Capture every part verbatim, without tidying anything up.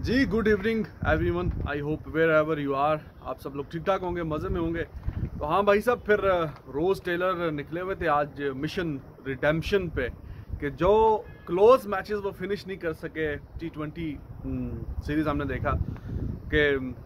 Ji good evening everyone, I hope wherever you are, आप सब लोग ठीक ठाक होंगे, मज़े में होंगे। तो हाँ भाई साहब, फिर रोज़ टेलर निकले हुए थे आज मिशन रिडेम्पशन पे कि जो क्लोज मैचेस वो फिनिश नहीं कर सके टी ट्वेंटी सीरीज़। हमने देखा कि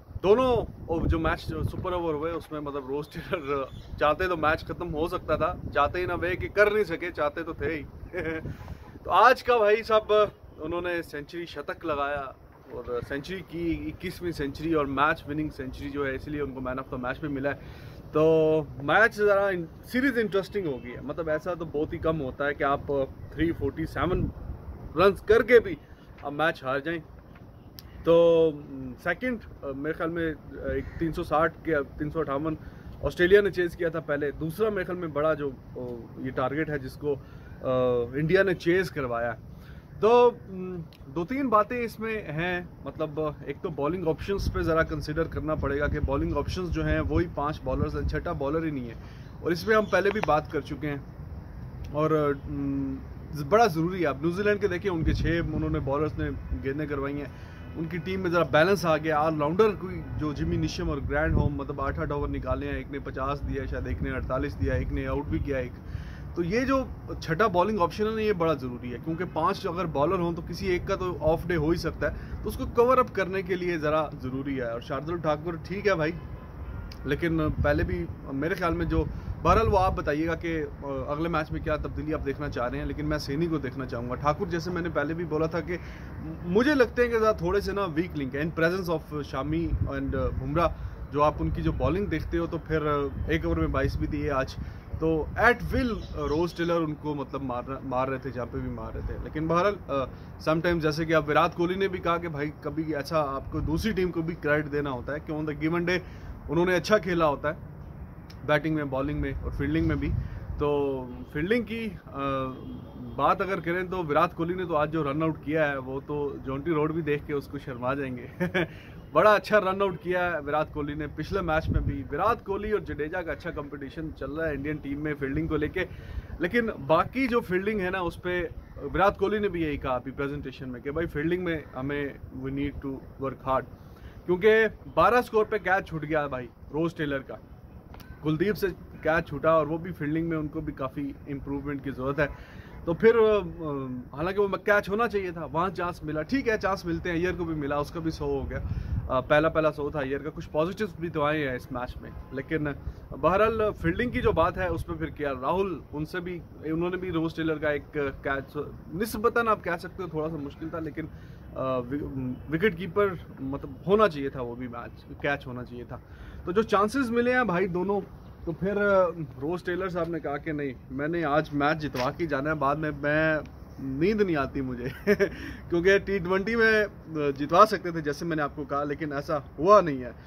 दोनों जो मैच सुपर ओवर हुए उसमें मतलब रोज़ टेलर चाहते तो मैच ख़त्म हो सकता था, चाहते ही ना वे कि कर नहीं सके, चाहते तो थे ही तो आज का भाई साहब उन्होंने सेंचुरी शतक लगाया और सेंचुरी की इक्कीसवीं सेंचुरी और मैच विनिंग सेंचुरी जो है, इसलिए उनको मैन ऑफ द मैच भी मिला है। तो मैच ज़रा सीरीज़ इंटरेस्टिंग हो गई है। मतलब ऐसा तो बहुत ही कम होता है कि आप थ्री फोर्टी सेवन रन करके भी अब मैच हार जाएं। तो सेकंड मेरे ख्याल में एक तीन सौ साठ के तीन सौ अट्ठावन ऑस्ट्रेलिया ने चेज़ किया था पहले। दूसरा मेरे ख्याल में बड़ा जो ये टारगेट है जिसको इंडिया ने चेज़ करवाया। तो दो तीन बातें इसमें हैं। मतलब एक तो बॉलिंग ऑप्शंस पे ज़रा कंसिडर करना पड़ेगा कि बॉलिंग ऑप्शंस जो हैं वही पांच बॉलर्स हैं, छठा बॉलर ही नहीं है। और इसमें हम पहले भी बात कर चुके हैं और बड़ा ज़रूरी है। आप न्यूजीलैंड के देखिए, उनके छः उन्होंने बॉलर्स ने गेंदें करवाई हैं, उनकी टीम में ज़रा बैलेंस आ गया। ऑलराउंडर कोई जो जिमी निशम और ग्रैंड होम मतलब आठ आठ ओवर निकाले हैं, एक ने पचास दिया शायद, एक ने अड़तालीस दिया, एक ने आउट भी किया एक। तो ये जो छठा बॉलिंग ऑप्शन है ना, ये बड़ा ज़रूरी है क्योंकि पांच अगर बॉलर हों तो किसी एक का तो ऑफ डे हो ही सकता है, तो उसको कवर अप करने के लिए ज़रा ज़रूरी है। और शार्दुल ठाकुर ठीक है भाई, लेकिन पहले भी मेरे ख्याल में जो बहरहाल वो आप बताइएगा कि अगले मैच में क्या तब्दीली आप देखना चाह रहे हैं, लेकिन मैं सैनी को देखना चाहूँगा। ठाकुर जैसे मैंने पहले भी बोला था कि मुझे लगते हैं कि ज़रा थोड़े से ना वीक लिंक है in presence of Shami and Bumrah. जो आप उनकी जो बॉलिंग देखते हो तो फिर एक ओवर में बाईस भी दिए आज, तो एट विल रोज टेलर उनको मतलब मार मार रहे थे जहाँ पे भी मार रहे थे। लेकिन बहरहाल समटाइम्स जैसे कि आप विराट कोहली ने भी कहा कि भाई कभी ऐसा आपको दूसरी टीम को भी क्रेडिट देना होता है कि ऑन द गिवन डे उन्होंने अच्छा खेला होता है, बैटिंग में, बॉलिंग में और फील्डिंग में भी। तो फील्डिंग की आ, बात अगर करें तो विराट कोहली ने तो आज जो रन आउट किया है वो तो जॉन्टी रोड भी देख के उसको शर्मा जाएंगे बड़ा अच्छा रन आउट किया है विराट कोहली ने पिछले मैच में भी। विराट कोहली और जडेजा का अच्छा कंपटीशन चल रहा है इंडियन टीम में फील्डिंग को लेके, लेकिन बाकी जो फील्डिंग है ना उस पर विराट कोहली ने भी यही कहा अभी प्रेजेंटेशन में कि भाई फील्डिंग में हमें we need to work hard, क्योंकि बारह स्कोर पे कैच छूट गया भाई रोज टेलर का, कुलदीप से कैच छूटा और वो भी फील्डिंग में उनको भी काफ़ी इम्प्रूवमेंट की ज़रूरत है। तो फिर हालांकि वो कैच होना चाहिए था, वहाँ चांस मिला, ठीक है चांस मिलते हैं, ईयर को भी मिला, उसका भी सौ हो गया, आ, पहला पहला सौ था ईयर का। कुछ पॉजिटिव्स भी तो आए हैं इस मैच में, लेकिन बहरहाल फील्डिंग की जो बात है उस पर फिर क्या राहुल, उनसे भी उन्होंने भी रोज टेलर का एक कैच निस्बतन आप कह सकते हो थोड़ा सा मुश्किल था, लेकिन विकेट कीपर मतलब होना चाहिए था, वो भी मैच कैच होना चाहिए था। तो जो चांसेस मिले हैं भाई दोनों, तो फिर रोज टेलर साहब ने कहा कि नहीं मैंने आज मैच जितवा के जाना है, बाद में मैं नींद नहीं आती मुझे क्योंकि टी ट्वेंटी में जितवा सकते थे जैसे मैंने आपको कहा, लेकिन ऐसा हुआ नहीं है।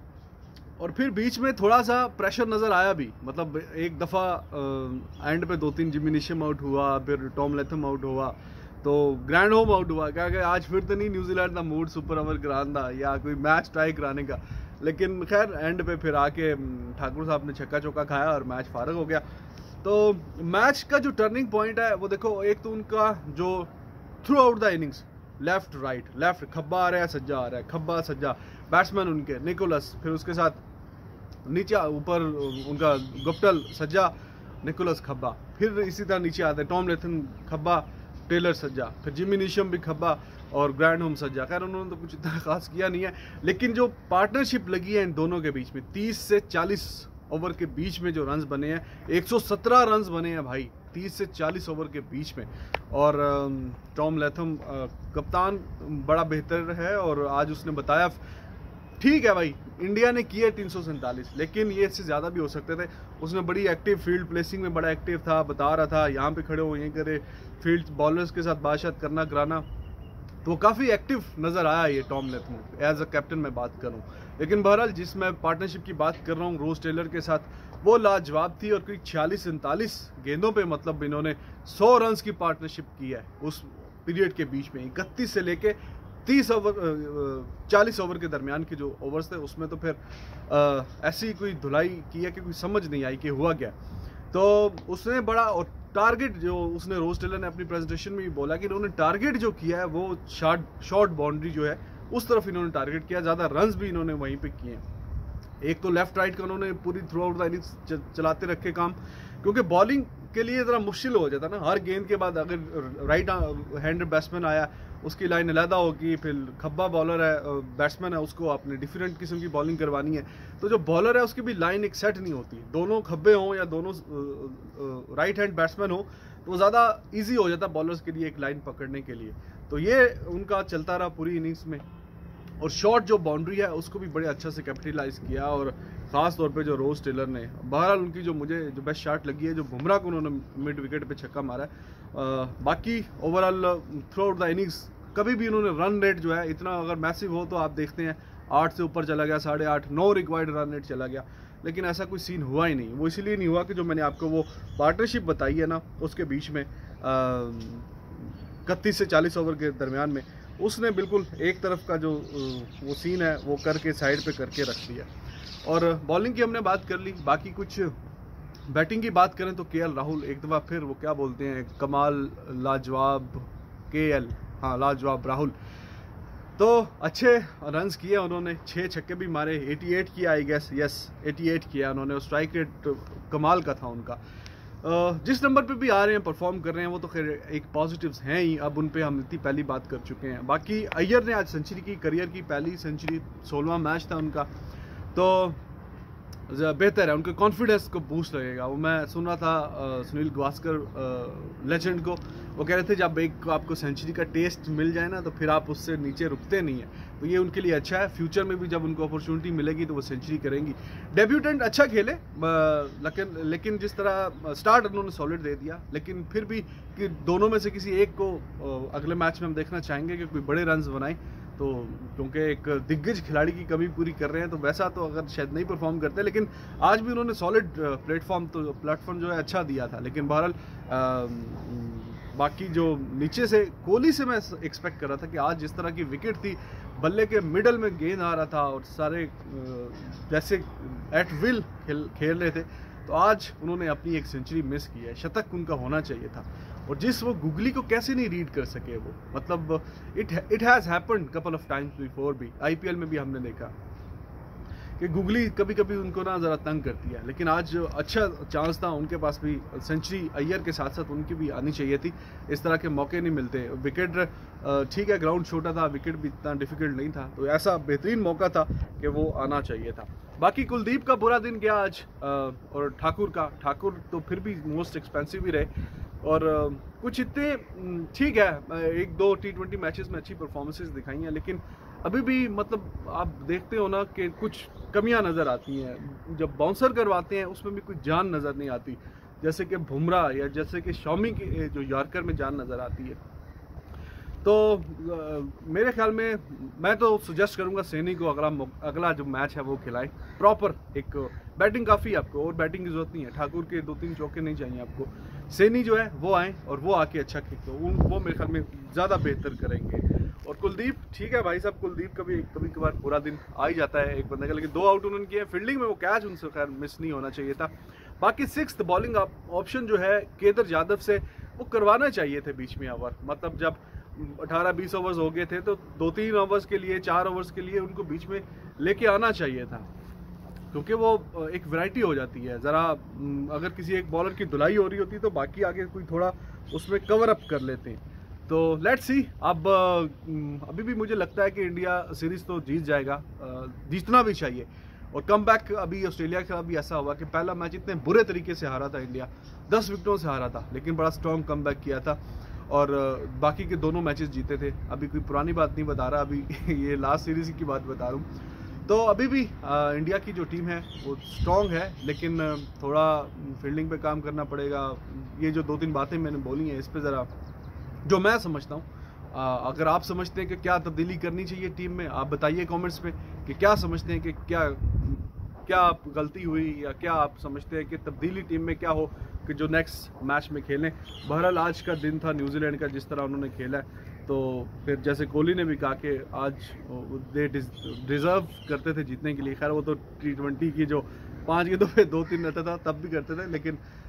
और फिर बीच में थोड़ा सा प्रेशर नज़र आया भी, मतलब एक दफ़ा एंड पे दो तीन जिमी निशम आउट हुआ, फिर टॉम लेथम आउट हुआ, तो ग्रैंड होम आउट हुआ। क्या कि आज फिर तो नहीं न्यूजीलैंड का मूड सुपर ओवर कराना या कोई मैच ट्राई कराने का, लेकिन खैर एंड पे फिर आके ठाकुर साहब ने छक्का चौका खाया और मैच फारग हो गया। तो मैच का जो टर्निंग पॉइंट है वो देखो, एक तो उनका जो throughout the innings left right left, खब्बा आ रहा है सज्जा आ रहा है, खब्बा सज्जा, बैट्समैन उनके निकोलस, फिर उसके साथ नीचे ऊपर उनका गुप्टल सज्जा, निकोलस खब्बा, फिर इसी तरह नीचे आते हैं टॉम लेथन खब्बा, टेलर सज्जा, फिर जिमी निशम भी खब्बा और ग्रैंड होम सज्जा। खैर उन्होंने तो कुछ इतना खास किया नहीं है, लेकिन जो पार्टनरशिप लगी है इन दोनों के बीच में, तीस से चालीस ओवर के बीच में जो रन्स बने हैं, एक सौ सत्रह रन्स बने हैं भाई तीस से चालीस ओवर के बीच में। और टॉम लेथम कप्तान बड़ा बेहतर है और आज उसने बताया ठीक है भाई इंडिया ने किए तीन सौ सैंतालीस, लेकिन ये इससे ज़्यादा भी हो सकते थे। उसने बड़ी एक्टिव फील्ड प्लेसिंग में बड़ा एक्टिव था, बता रहा था यहाँ पे खड़े हो यहीं करे, फील्ड बॉलर्स के साथ बातचीत करना कराना, तो वो काफ़ी एक्टिव नज़र आया ये Tom Latham as a captain मैं बात करूँ। लेकिन बहरहाल जिस मैं पार्टनरशिप की बात कर रहा हूँ रोज टेलर के साथ, वो लाजवाब थी और कोई छियालीस सैंतालीस गेंदों पे मतलब इन्होंने सौ रन की पार्टनरशिप की है उस पीरियड के बीच में। इकतीस से लेके तीस ओवर चालीस ओवर के दरमियान के जो ओवर्स थे उसमें तो फिर आ, ऐसी कोई धुलाई की है कि कोई समझ नहीं आई कि हुआ क्या। तो उसने बड़ा, और टारगेट जो उसने रोज टेलर ने अपनी प्रेजेंटेशन में भी बोला कि उन्होंने टारगेट जो किया है वो शॉर्ट शॉर्ट बाउंड्री जो है उस तरफ इन्होंने टारगेट किया, ज़्यादा रन्स भी इन्होंने वहीं पे किए। एक तो लेफ्ट राइट का उन्होंने पूरी थ्रू आउट द इनिंग्स चलाते रखे काम, क्योंकि बॉलिंग के लिए ज़रा मुश्किल हो जाता ना, हर गेंद के बाद अगर राइट हैंड बैट्समैन आया उसकी लाइन अलहदा होगी, फिर खब्बा बॉलर है बैट्समैन है उसको आपने डिफरेंट किस्म की बॉलिंग करवानी है, तो जो बॉलर है उसकी भी लाइन एक सेट नहीं होती, दोनों खब्बे हों या दोनों राइट हैंड बैट्समैन हो तो ज़्यादा ईजी हो जाता बॉलर्स के लिए एक लाइन पकड़ने के लिए। तो ये उनका चलता रहा पूरी इनिंग्स में, और शॉट जो बाउंड्री है उसको भी बड़े अच्छा से कैपिटलाइज किया, और ख़ास तौर पे जो रोज टेलर ने, बहरहाल उनकी जो मुझे जो बेस्ट शॉट लगी है जो बुमराह को उन्होंने मिड विकेट पे छक्का मारा है। बाकी overall throughout the innings कभी भी उन्होंने रन रेट जो है इतना अगर मैसिव हो तो आप देखते हैं आठ से ऊपर चला गया, साढ़े आठ नौ रिक्वायर्ड रन रेट चला गया, लेकिन ऐसा कोई सीन हुआ ही नहीं। वो इसलिए नहीं हुआ कि जो मैंने आपको वो पार्टनरशिप बताई है ना उसके बीच में इकतीस से चालीस ओवर के दरमियान में उसने बिल्कुल एक तरफ का जो वो सीन है वो करके साइड पे करके रख दिया। और बॉलिंग की हमने बात कर ली, बाकी कुछ बैटिंग की बात करें तो के एल राहुल एक दफ़ा फिर वो क्या बोलते हैं कमाल लाजवाब के एल हाँ लाजवाब राहुल, तो अच्छे रन्स किए उन्होंने, छः छक्के भी मारे, अठासी किया आई गेस, यस अठासी किया उन्होंने, और स्ट्राइक रेट कमाल का था उनका। जिस नंबर पे भी आ रहे हैं परफॉर्म कर रहे हैं वो तो खैर एक पॉजिटिव्स हैं ही, अब उन पे हम इतनी पहली बात कर चुके हैं। बाकी अय्यर ने आज सेंचुरी की, करियर की पहली सेंचुरी, सोलहवां मैच था उनका, तो बेहतर है, उनके कॉन्फिडेंस को बूस्ट लगेगा। वो मैं सुन रहा था सुनील गावस्कर लेजेंड को, वो कह रहे थे जब एक आपको सेंचुरी का टेस्ट मिल जाए ना तो फिर आप उससे नीचे रुकते नहीं है, तो ये उनके लिए अच्छा है। फ्यूचर में भी जब उनको अपॉर्चुनिटी मिलेगी तो वो सेंचुरी करेंगी। डेब्यूटेंट अच्छा खेले, लेकिन लेकिन जिस तरह स्टार्ट उन्होंने सॉलिड दे दिया, लेकिन फिर भी कि दोनों में से किसी एक को अगले मैच में हम देखना चाहेंगे कि कोई बड़े रन्स बनाए, तो क्योंकि एक दिग्गज खिलाड़ी की कमी पूरी कर रहे हैं, तो वैसा तो अगर शायद नहीं परफॉर्म करते, लेकिन आज भी उन्होंने सॉलिड प्लेटफॉर्म तो प्लेटफॉर्म जो है अच्छा दिया था। लेकिन बहरहाल बाकी जो नीचे से कोहली से मैं एक्सपेक्ट कर रहा था कि आज जिस तरह की विकेट थी, बल्ले के मिडल में गेंद आ रहा था और सारे जैसे एट विल खेल खेल रहे थे, तो आज उन्होंने अपनी एक सेंचुरी मिस की है, शतक उनका होना चाहिए था। और जिस वो गुगली को कैसे नहीं रीड कर सके वो, मतलब it it has happened couple of times before भी, आईपीएल में भी हमने देखा कि गुगली कभी कभी उनको ना ज़रा तंग करती है, लेकिन आज अच्छा चांस था उनके पास भी, सेंचुरी अय्यर के साथ साथ उनकी भी आनी चाहिए थी। इस तरह के मौके नहीं मिलते, विकेट ठीक है ग्राउंड छोटा था, विकेट भी इतना डिफिकल्ट नहीं था, तो ऐसा बेहतरीन मौका था कि वो आना चाहिए था। बाकी कुलदीप का बुरा दिन गया आज, और ठाकुर का, ठाकुर तो फिर भी मोस्ट एक्सपेंसिव ही रहे, और कुछ इतने ठीक है, एक दो टी ट्वेंटी मैचेस में अच्छी परफॉर्मेंसेस दिखाई हैं, लेकिन अभी भी मतलब आप देखते हो ना कि कुछ कमियां नज़र आती हैं। जब बाउंसर करवाते हैं उसमें भी कुछ जान नज़र नहीं आती, जैसे कि बुमराह या जैसे कि शॉमी के जो यॉर्कर में जान नज़र आती है। तो आ, मेरे ख्याल में मैं तो सुजेस्ट करूंगा सैनी को अगला अगला जो मैच है वो खिलाए, प्रॉपर एक बैटिंग काफ़ी आपको, और बैटिंग की जरूरत नहीं है, ठाकुर के दो तीन चौके नहीं चाहिए आपको, सैनी जो है वो आए और वो आके अच्छा खेल, तो उन वो मेरे ख्याल में ज़्यादा बेहतर करेंगे। और कुलदीप ठीक है भाई साहब, कुलदीप कभी कभी कभार पूरा दिन आ ही जाता है एक बंदे का, लेकिन दो आउट उन्होंने किए, फील्डिंग में वो कैच उनसे खैर मिस नहीं होना चाहिए था। बाकी सिक्स्थ बॉलिंग ऑप्शन जो है केदार यादव से वो करवाना चाहिए थे बीच में ओवर, मतलब जब अठारह बीस ओवर्स हो गए थे तो दो तीन ओवर्स के लिए, चार ओवर्स के लिए उनको बीच में लेके आना चाहिए था, क्योंकि वो एक वैरायटी हो जाती है। ज़रा अगर किसी एक बॉलर की धुलाई हो रही होती तो बाकी आगे कोई थोड़ा उसमें कवर अप कर लेते हैं। तो लेट्स सी, अब अभी भी मुझे लगता है कि इंडिया सीरीज़ तो जीत जाएगा, जीतना भी चाहिए। और कम बैक अभी ऑस्ट्रेलिया का भी ऐसा हुआ कि पहला मैच इतने बुरे तरीके से हारा था इंडिया, दस विकेटों से हारा था, लेकिन बड़ा स्ट्रॉन्ग कम बैक किया था और बाकी के दोनों मैचेस जीते थे। अभी कोई पुरानी बात नहीं बता रहा, अभी ये लास्ट सीरीज़ की बात बता रहा हूँ। तो अभी भी आ, इंडिया की जो टीम है वो स्ट्रॉन्ग है, लेकिन थोड़ा फील्डिंग पे काम करना पड़ेगा। ये जो दो तीन बातें मैंने बोली हैं इस पे ज़रा जो मैं समझता हूँ, अगर आप समझते हैं कि क्या तब्दीली करनी चाहिए टीम में, आप बताइए कमेंट्स में कि क्या समझते हैं कि क्या क्या गलती हुई, या क्या आप समझते हैं कि तब्दीली टीम में क्या हो कि जो नेक्स्ट मैच में खेलें। बहरहाल आज का दिन था न्यूजीलैंड का, जिस तरह उन्होंने खेला है, तो फिर जैसे कोहली ने भी कहा कि आज दे डिज़र्व करते थे जीतने के लिए। खैर वो तो टी ट्वेंटी की जो पाँच गेंदों पे दो तीन रहता था तब भी करते थे, लेकिन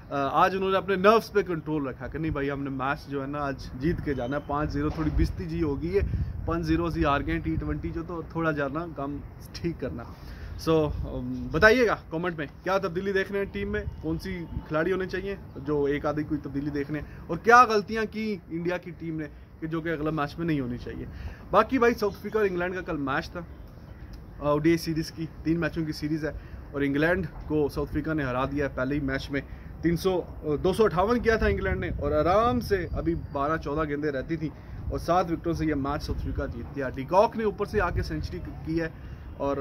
आज उन्होंने अपने नर्व्स पे कंट्रोल रखा कि नहीं भाई हमने मैच जो है ना आज जीत के जाना है। पाँच जीरो थोड़ी बिस्ती जी होगी है, पाँच जीरो से हार गए टी ट्वेंटी जो, तो थोड़ा जाना काम ठीक करना। सो so, बताइएगा कमेंट में क्या तब्दीली देख रहे हैं टीम में, कौन सी खिलाड़ी होने चाहिए जो एक आधी कोई तब्दीली देख रहे हैं, और क्या गलतियां की इंडिया की टीम ने कि जो कि अगला मैच में नहीं होनी चाहिए। बाकी भाई साउथ अफ्रीका और इंग्लैंड का कल मैच था, ओडीआई सीरीज़ की तीन मैचों की सीरीज़ है, और इंग्लैंड को साउथ अफ्रीका ने हरा दिया है पहले ही मैच में। तीन सौ दो सौ अट्ठावन किया था इंग्लैंड ने, और आराम से अभी बारह चौदह गेंदें रहती थी और सात विकेटों से ये मैच साउथ अफ्रीका जीत गया। डिकॉक ने ऊपर से आके सेंचुरी की है, और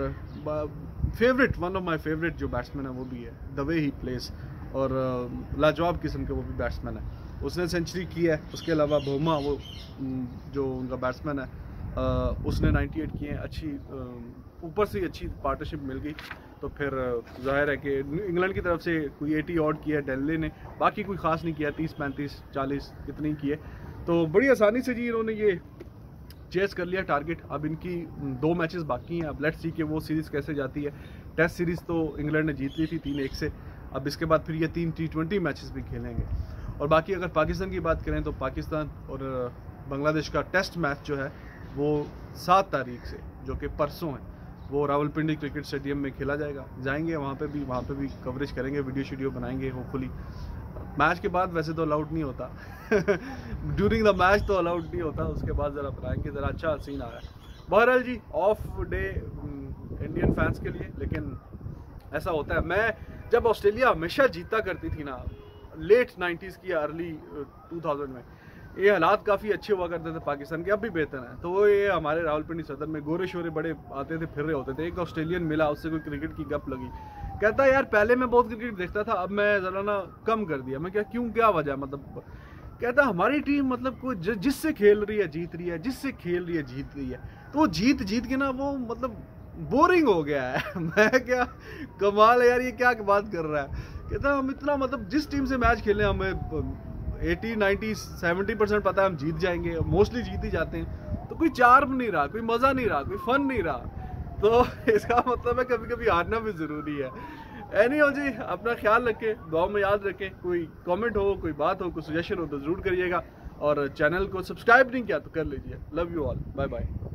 favourite one of my favourite जो बैट्समैन है वो भी है, द वे ही प्लेस, और लाजवाब किस्म के वो भी बैट्समैन है, उसने सेंचुरी की है। उसके अलावा भोमा वो जो उनका बैट्समैन है उसने अट्ठानवे किए हैं। अच्छी ऊपर से अच्छी पार्टनरशिप मिल गई, तो फिर जाहिर है कि इंग्लैंड की तरफ से कोई अस्सी ऑड किया है डेल्ले ने, बाकी कोई ख़ास नहीं किया, तीस पैंतीस चालीस इतनी किए, तो बड़ी आसानी से जी इन्होंने ये चेस कर लिया टारगेट। अब इनकी दो मैचेस बाकी हैं, अब लेट्स सी कि वो सीरीज़ कैसे जाती है। टेस्ट सीरीज़ तो इंग्लैंड ने जीत ली थी तीन एक से, अब इसके बाद फिर ये तीन टी ट्वेंटी मैचेस भी खेलेंगे। और बाकी अगर पाकिस्तान की बात करें तो पाकिस्तान और बांग्लादेश का टेस्ट मैच जो है वो सात तारीख से, जो कि परसों है, वो रावलपिंडी क्रिकेट स्टेडियम में खेला जाएगा। जाएंगे वहाँ पे भी वहाँ पे भी कवरेज करेंगे, वीडियो शीडियो बनाएंगे होपफुली। मैच के बाद वैसे तो अलाउड नहीं होता ड्यूरिंग द मैच तो अलाउड नहीं होता, उसके बाद ज़रा बनाएंगे, ज़रा अच्छा सीन आ रहा है। बहरहाल जी ऑफ डे इंडियन फैंस के लिए, लेकिन ऐसा होता है। मैं जब ऑस्ट्रेलिया हमेशा जीता करती थी ना लेट नाइन्टीज़ की अर्ली टू थाउजेंड में, ये हालात काफ़ी अच्छे हुआ करते थे पाकिस्तान के, अब भी बेहतर हैं। तो वो ये हमारे रावलपिंडी सदर में गोरे शोरे बड़े आते थे, फिर रहे होते थे। एक ऑस्ट्रेलियन मिला, उससे कोई क्रिकेट की गप लगी, कहता यार पहले मैं बहुत क्रिकेट देखता था, अब मैं ज़रा ना कम कर दिया। मैं क्या क्यों, क्या वजह, मतलब कहता हमारी टीम मतलब कोई जिससे खेल रही है जीत रही है, जिससे खेल रही है जीत रही है, तो वो जीत जीत के ना वो मतलब बोरिंग हो गया है मैं क्या कमाल है यार, ये क्या बात कर रहा है। कहता हम इतना मतलब जिस टीम से मैच खेले हमें अस्सी नब्बे सत्तर परसेंट पता है हम जीत जाएंगे, मोस्टली जीत ही जाते हैं, तो कोई चार्म नहीं रहा, कोई मज़ा नहीं रहा, कोई फन नहीं रहा। तो इसका मतलब है कभी कभी हारना भी ज़रूरी है। एनी हो जी, अपना ख्याल रखें, दुआ में याद रखें। कोई कमेंट हो, कोई बात हो, कोई सजेशन हो तो ज़रूर करिएगा, और चैनल को सब्सक्राइब नहीं किया तो कर लीजिए। Love you all, bye bye.